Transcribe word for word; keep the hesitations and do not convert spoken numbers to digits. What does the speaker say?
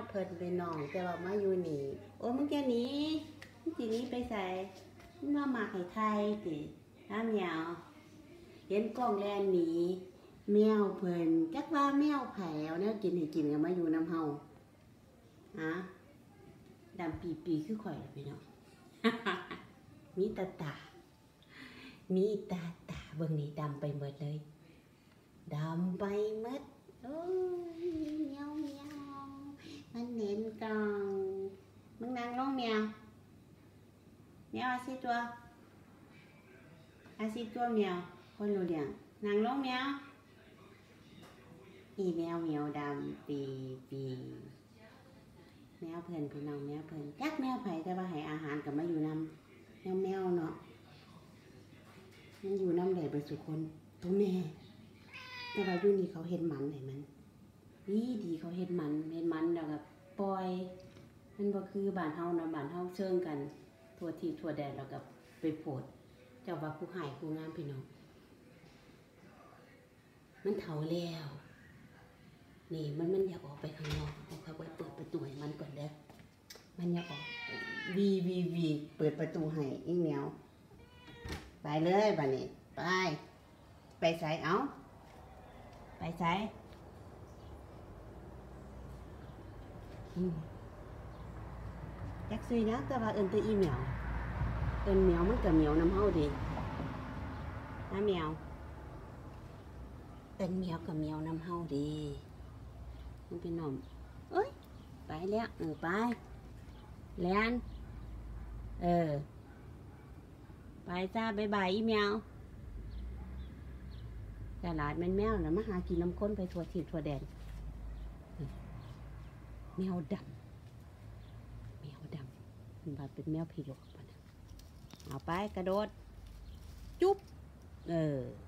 เพิ่นไปน้องแต่ว่ามาอยู่นี่โอ้มึงแกหนี้มึงสิหนี้ไปใส่มึงมาหมากให้ไทยติน้าเหมียวเห็นกล้องแลนหนีแมวเพิ่นจักว่าแมวไผเอาแนวกินให้กินก็มาอยู่นำเฮาฮะดำปีปีคือข่อยล่ะพี่น้อง มีตาตามีตาตาเบิ่งนี่ดำไปหมดเลยดำไปหมดโอ้ยเมียวเมียวมันเน้นกล่องมึงนั่งลงเมียวเมียวอาสิตัวอาสิตัวเมียวคนรู้เรื่องนั่งลงเมียวอีแมวเมียวดำปีปีแมวเพิ่นพี่น้องแมวเพิ่นจักแมวไผแต่ว่าให้อาหารกับมาอยู่นำแมวแมวเนาะมันอยู่น้ำไหลไปสู่คนตัวแม่แต่ว่าอยู่นี่เขาเห็นมันไหนมันนี่ดีเขาเห็นมันเห็นมันแล้วก็ปล่อยมันบ่คือบ้านเฮาเนาะบ้านเฮาเชิงกันทั่วที่ทั่วแดนแล้วก็ไปโพดเจ้าว่าผู้หายผู้งามพี่น้องมันเฒ่าแล้วนี่มันมันอยากออกไปข้างนอกเอาเขาไปเปิดประตูให้มันก่อนเด้อมันอยากออกวีวีวีเปิดประตูให้อีเหมียวไปเลยบัดนี้ไปไปใส่เอาไปใส่จักซุยนะแต่ว่าเอิ้นแต่อีเหมียวเอิ้นเหมียวมันก็เหมียวนำเฮาดินะเหมียวเอิ้นเหมียวก็เหมียวนำเฮาดิมันเป็นน้องเอ้ยไปแล้วเออไปแลนเออไปจ้าบ๊ายบายอีเหมียวตลาดแม่นแมวนะมาหากินน้ำข้นไปทั่วทิศทั่วแดนแมวดำแมวดำมันว่าเป็นแมวผีหลอกปะนะเอาไปกระโดดจุ๊บเออ